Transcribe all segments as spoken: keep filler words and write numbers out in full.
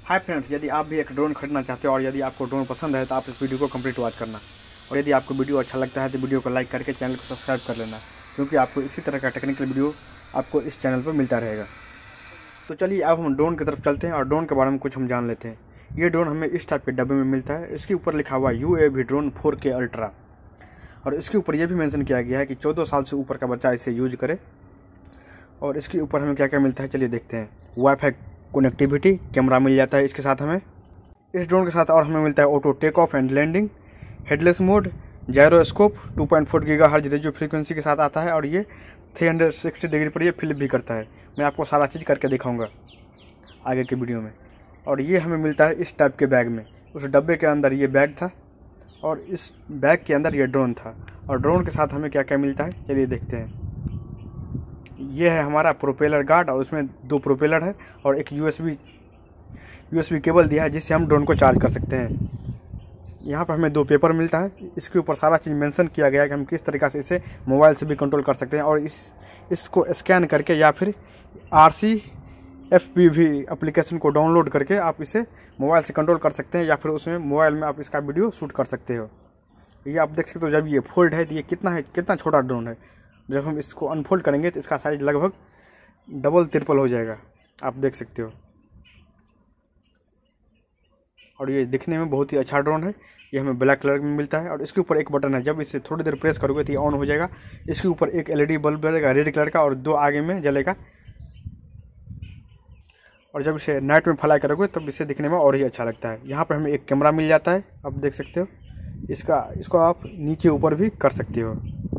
Hi friends, यदि आप भी एक ड्रोन खरीदना चाहते हो और यदि आपको ड्रोन पसंद है तो आप इस वीडियो को कंप्लीट वॉच करना। और यदि आपको वीडियो अच्छा लगता है तो वीडियो को लाइक करके चैनल को सब्सक्राइब कर लेना, क्योंकि आपको इसी तरह का टेक्निकल वीडियो आपको इस चैनल पर मिलता रहेगा। तो चलिए अब हम ड्रोन की तरफ चलते हैं और ड्रोन के बारे में कुछ हम जान लेते हैं। ये ड्रोन हमें इस टाइप के डब्बे में मिलता है। इसके ऊपर लिखा हुआ U A V drone four K ultra, और इसके ऊपर यह भी मेंशन किया गया है कि चौदह साल से ऊपर का बच्चा इसे यूज करे। और इसके ऊपर हमें क्या क्या मिलता है चलिए देखते हैं। वाईफाई कनेक्टिविटी, कैमरा मिल जाता है इसके साथ हमें। इस ड्रोन के साथ और हमें मिलता है auto take off and landing, headless mode, gyroscope, two point four gigahertz radio frequency के साथ आता है, और ये तीन सौ साठ डिग्री पर ये फ्लिप भी करता है। मैं आपको सारा चीज़ करके दिखाऊंगा आगे के वीडियो में। और ये हमें मिलता है इस टाइप के बैग में। उस डब्बे के अंदर ये बैग था और इस बैग के अंदर ये ड्रोन था। और ड्रोन के साथ हमें क्या क्या मिलता है चलिए देखते हैं। ये है हमारा प्रोपेलर गार्ड, और उसमें दो प्रोपेलर है और एक यूएसबी यूएसबी केबल दिया है जिससे हम ड्रोन को चार्ज कर सकते हैं। यहाँ पर हमें दो पेपर मिलता है। इसके ऊपर सारा चीज़ मेंशन किया गया है कि हम किस तरीक़ा से इसे मोबाइल से भी कंट्रोल कर सकते हैं, और इस इसको स्कैन करके या फिर R C F P V application को डाउनलोड करके आप इसे मोबाइल से कंट्रोल कर सकते हैं, या फिर उसमें मोबाइल में आप इसका वीडियो शूट कर सकते हो। ये आप देख सकते हो जब ये फोल्ड है तो ये कितना है कितना छोटा ड्रोन है। जब हम इसको अनफोल्ड करेंगे तो इसका साइज लगभग डबल ट्रिपल हो जाएगा, आप देख सकते हो। और ये दिखने में बहुत ही अच्छा ड्रोन है। ये हमें ब्लैक कलर में मिलता है और इसके ऊपर एक बटन है, जब इसे थोड़ी देर प्रेस करोगे तो ये ऑन हो जाएगा। इसके ऊपर एक एलईडी बल्ब जलेगा रेड कलर का और दो आगे में जलेगा, और जब इसे नाइट में फ्लाई करोगे तब इसे दिखने में और ही अच्छा लगता है। यहाँ पर हमें एक कैमरा मिल जाता है, आप देख सकते हो। इसका इसको आप नीचे ऊपर भी कर सकते हो।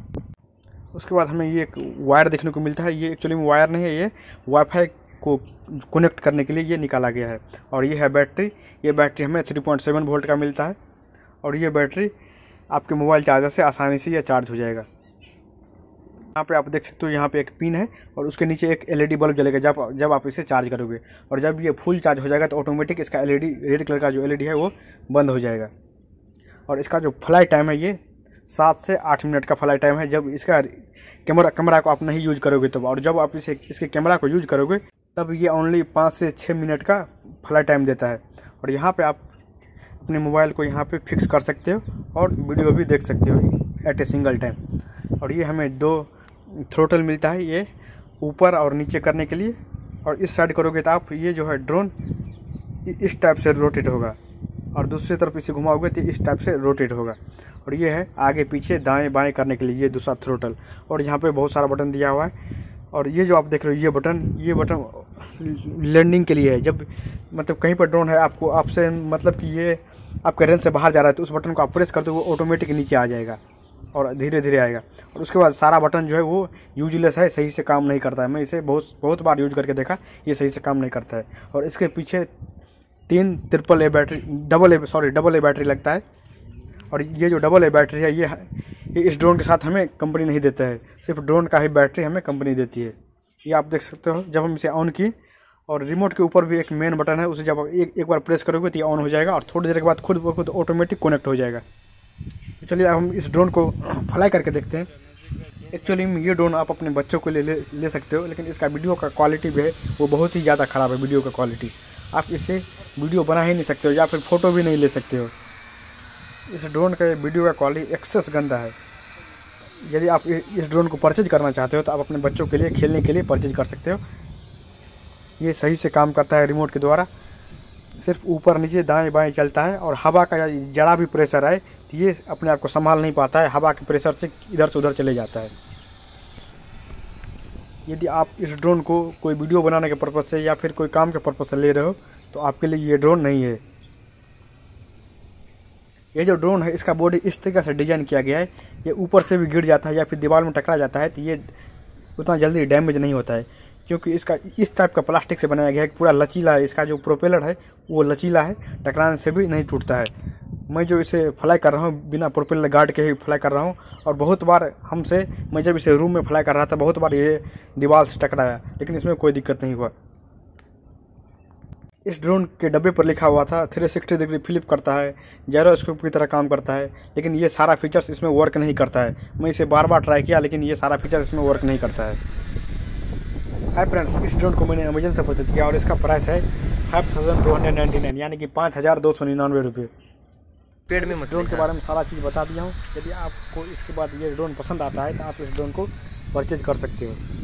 उसके बाद हमें ये एक वायर देखने को मिलता है। ये एक्चुअली में वायर नहीं है, ये वाईफाई को कनेक्ट करने के लिए ये निकाला गया है। और ये है बैटरी। ये बैटरी हमें थ्री पॉइंट सेवन वोल्ट का मिलता है, और ये बैटरी आपके मोबाइल चार्जर से आसानी से ये चार्ज हो जाएगा। यहाँ पे आप देख सकते हो, यहाँ पे एक पिन है और उसके नीचे एक एलईडी बल्ब जलेगा जब जब आप इसे चार्ज करोगे। और जब ये फुल चार्ज हो जाएगा तो ऑटोमेटिक इसका एलईडी रेड कलर का जो एलईडी है वो बंद हो जाएगा। और इसका जो फ्लाई टाइम है ये सात से आठ मिनट का फ्लाई टाइम है, जब इसका कैमरा कैमरा को आप नहीं यूज करोगे तब। और जब आप इसे इसके कैमरा को यूज करोगे तब ये ओनली पाँच से छः मिनट का फ्लाई टाइम देता है। और यहाँ पे आप अपने मोबाइल को यहाँ पे फिक्स कर सकते हो और वीडियो भी देख सकते हो एट ए सिंगल टाइम। और ये हमें दो थ्रोटल मिलता है, ये ऊपर और नीचे करने के लिए। और इस साइड करोगे तो आप ये जो है ड्रोन इस टाइप से रोटेट होगा, और दूसरी तरफ इसे घुमाओगे तो इस टाइप से रोटेट होगा। और ये है आगे पीछे दाएं बाएं करने के लिए ये दूसरा थ्रोटल। और यहाँ पे बहुत सारा बटन दिया हुआ है। और ये जो आप देख रहे हो ये बटन ये बटन लैंडिंग के लिए है। जब मतलब कहीं पर ड्रोन है आपको आपसे मतलब कि ये आपके रेंज से बाहर जा रहा है तो उस बटन को आप प्रेस कर दो, वो ऑटोमेटिक नीचे आ जाएगा और धीरे धीरे आएगा। और उसके बाद सारा बटन जो है वो यूजलेस है, सही से काम नहीं करता है। मैं इसे बहुत बहुत बार यूज करके देखा, ये सही से काम नहीं करता है। और इसके पीछे तीन triple A battery double A sorry double A battery लगता है। और ये जो डबल ए बैटरी है ये, ये इस ड्रोन के साथ हमें कंपनी नहीं देता है, सिर्फ ड्रोन का ही बैटरी हमें कंपनी देती है। ये आप देख सकते हो जब हम इसे ऑन किए। और रिमोट के ऊपर भी एक मेन बटन है, उसे जब आप एक एक बार प्रेस करोगे तो ये ऑन हो जाएगा, और थोड़ी देर के बाद खुद ब खुद ऑटोमेटिक कनेक्ट हो जाएगा। तो चलिए अब हम इस ड्रोन को फ्लाई करके देखते हैं। एक्चुअली में ये ड्रोन आप अपने बच्चों को ले ले, ले सकते हो, लेकिन इसका वीडियो का क्वालिटी भी है वो बहुत ही ज़्यादा ख़राब है। वीडियो का क्वालिटी आप इससे वीडियो बना ही नहीं सकते हो, या फिर फ़ोटो भी नहीं ले सकते हो। इस ड्रोन का वीडियो का क्वालिटी एक्सेस गंदा है। यदि आप इस ड्रोन को परचेज करना चाहते हो तो आप अपने बच्चों के लिए खेलने के लिए परचेज कर सकते हो। ये सही से काम करता है रिमोट के द्वारा, सिर्फ ऊपर नीचे दाएं बाएं चलता है। और हवा का जरा भी प्रेशर आए तो ये अपने आप को संभाल नहीं पाता है, हवा के प्रेशर से इधर से उधर चले जाता है। यदि आप इस ड्रोन को कोई वीडियो बनाने के पर्पज़ से या फिर कोई काम के पर्पज़ से ले रहे हो तो आपके लिए ये ड्रोन नहीं है। ये जो ड्रोन है इसका बॉडी इस तरीके से डिज़ाइन किया गया है, ये ऊपर से भी गिर जाता है या फिर दीवार में टकरा जाता है तो ये उतना जल्दी डैमेज नहीं होता है, क्योंकि इसका इस टाइप का प्लास्टिक से बनाया गया है, पूरा लचीला है। इसका जो प्रोपेलर है वो लचीला है, टकराने से भी नहीं टूटता है। मैं जो इसे फ्लाई कर रहा हूँ बिना प्रोपेलर गार्ड के ही फ्लाई कर रहा हूँ, और बहुत बार हमसे मैं जब इसे रूम में फ्लाई कर रहा था बहुत बार ये दीवार से टकराया, लेकिन इसमें कोई दिक्कत नहीं हुआ। इस ड्रोन के डब्बे पर लिखा हुआ था तीन सौ साठ डिग्री फ्लिप करता है, जायरोस्कोप की तरह काम करता है, लेकिन ये सारा फीचर्स इसमें वर्क नहीं करता है। मैं इसे बार बार ट्राई किया लेकिन ये सारा फीचर इसमें वर्क नहीं करता है। हाय फ्रेंड्स, इस ड्रोन को मैंने अमेजन से परचेज किया और इसका प्राइस है five thousand two hundred ninety nine यानी कि पाँच हज़ार दो सौ निन्यानवे रुपये। पेड़ में ड्रोन के बारे में सारा चीज़ बता दिया हूँ। यदि आपको इसके बाद ये ड्रोन पसंद आता है तो आप इस ड्रोन को परचेज कर सकते हो।